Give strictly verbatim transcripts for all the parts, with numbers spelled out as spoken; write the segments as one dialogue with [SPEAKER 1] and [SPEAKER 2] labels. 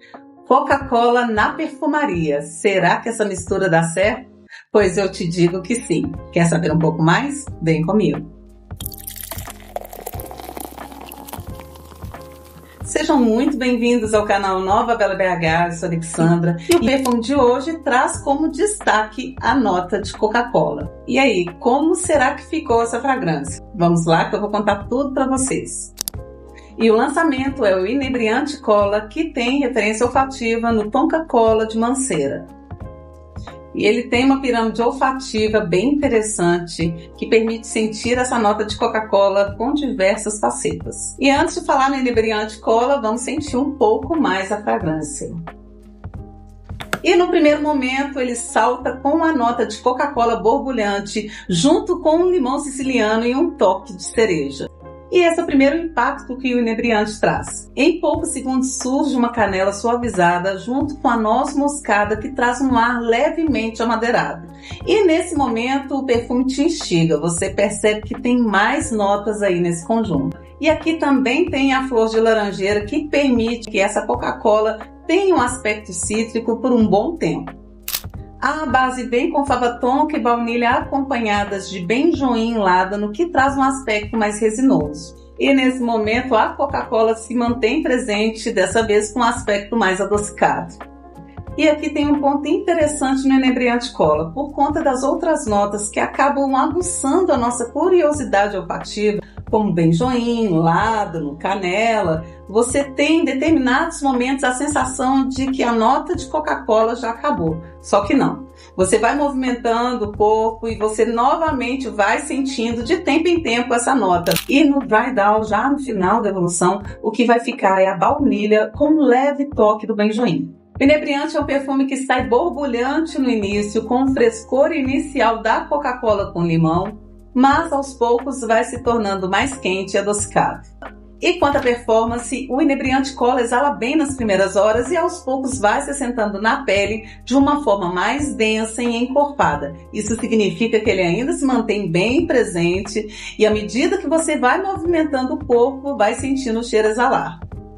[SPEAKER 1] Coca-Cola na perfumaria. Será que essa mistura dá certo? Pois eu te digo que sim. Quer saber um pouco mais? Vem comigo. Sejam muito bem-vindos ao canal Nova Bela B H, eu sou a Alexandra e o perfume de hoje traz como destaque a nota de Coca-Cola. E aí, como será que ficou essa fragrância? Vamos lá que eu vou contar tudo para vocês. E o lançamento é o Inebriante Cola, que tem referência olfativa no Tonka Cola de Mancera. E ele tem uma pirâmide olfativa bem interessante, que permite sentir essa nota de Coca-Cola com diversas facetas. E antes de falar no Inebriante Cola, vamos sentir um pouco mais a fragrância. E no primeiro momento ele salta com a nota de Coca-Cola borbulhante, junto com um limão siciliano e um toque de cereja. E esse é o primeiro impacto que o inebriante traz. Em poucos segundos surge uma canela suavizada junto com a noz moscada que traz um ar levemente amadeirado. E nesse momento o perfume te instiga, você percebe que tem mais notas aí nesse conjunto. E aqui também tem a flor de laranjeira que permite que essa Coca-Cola tenha um aspecto cítrico por um bom tempo. A base vem com fava tonka e baunilha acompanhadas de benjoim e ládano, que traz um aspecto mais resinoso. E nesse momento a Coca-Cola se mantém presente, dessa vez com um aspecto mais adocicado. E aqui tem um ponto interessante no Inebriante Cola, por conta das outras notas que acabam aguçando a nossa curiosidade olfativa, como benjoim, ládano, canela. Você tem em determinados momentos a sensação de que a nota de Coca-Cola já acabou, só que não. Você vai movimentando o corpo e você novamente vai sentindo de tempo em tempo essa nota. E no dry down, já no final da evolução, o que vai ficar é a baunilha com um leve toque do benjoim. O inebriante é um perfume que sai borbulhante no início, com o frescor inicial da Coca-Cola com limão, mas aos poucos vai se tornando mais quente e adocicado. E quanto à performance, o Inebriante Cola exala bem nas primeiras horas e aos poucos vai se assentando na pele de uma forma mais densa e encorpada. Isso significa que ele ainda se mantém bem presente e à medida que você vai movimentando o corpo, vai sentindo o cheiro exalar.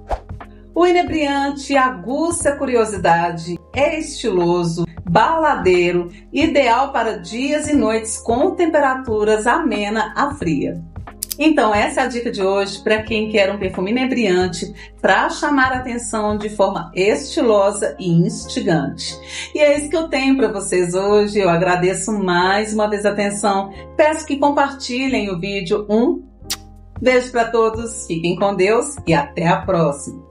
[SPEAKER 1] O inebriante aguça a curiosidade, é estiloso, baladeiro, ideal para dias e noites com temperaturas amena a fria. Então essa é a dica de hoje para quem quer um perfume inebriante para chamar a atenção de forma estilosa e instigante. E é isso que eu tenho para vocês hoje. Eu agradeço mais uma vez a atenção. Peço que compartilhem o vídeo. Um beijo para todos, fiquem com Deus e até a próxima.